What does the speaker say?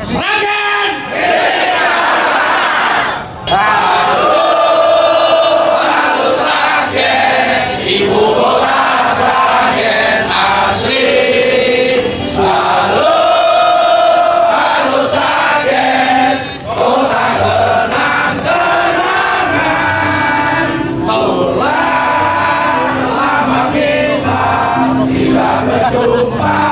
Sragen. Halo Sragen, ibu kota Sragen asri. Halo Sragen, kota kenang-kenangan. Telah lama kita tidak berjumpa.